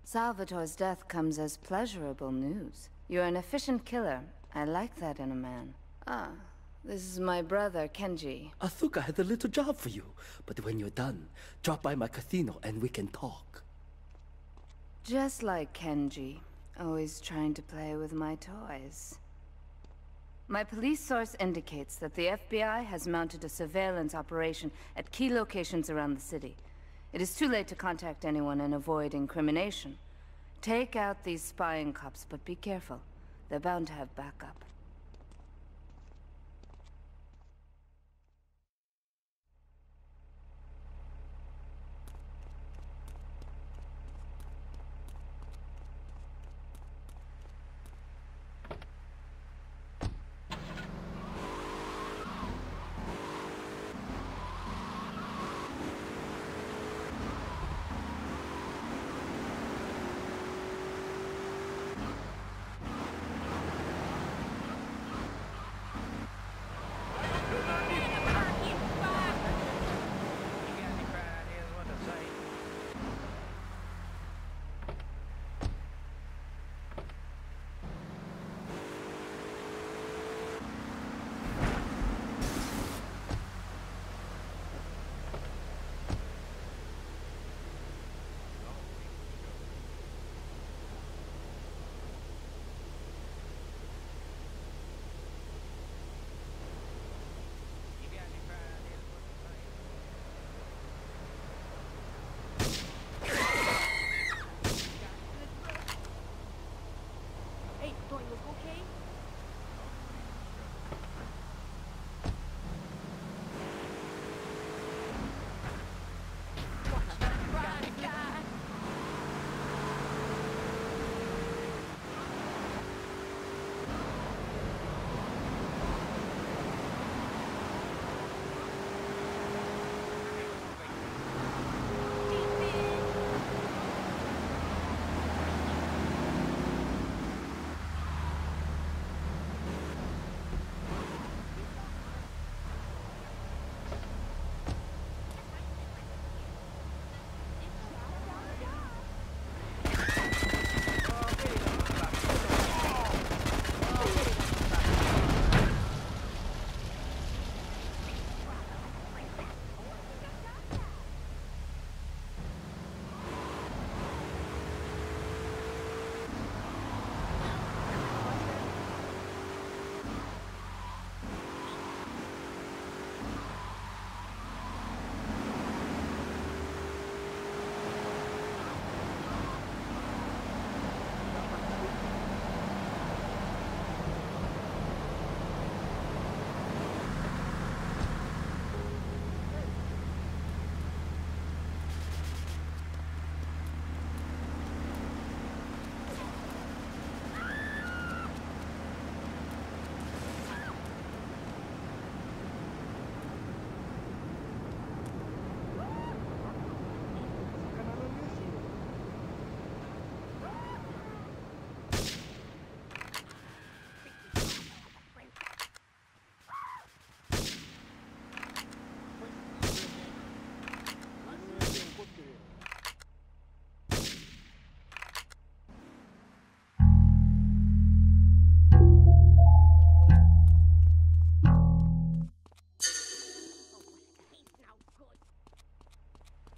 Salvatore's death comes as pleasurable news. You're an efficient killer. I like that in a man. Ah, this is my brother, Kenji. Asuka has a little job for you, but when you're done, drop by my casino and we can talk. Just like Kenji, always trying to play with my toys. My police source indicates that the FBI has mounted a surveillance operation at key locations around the city. It is too late to contact anyone and avoid incrimination. Take out these spying cops, but be careful. They're bound to have backup.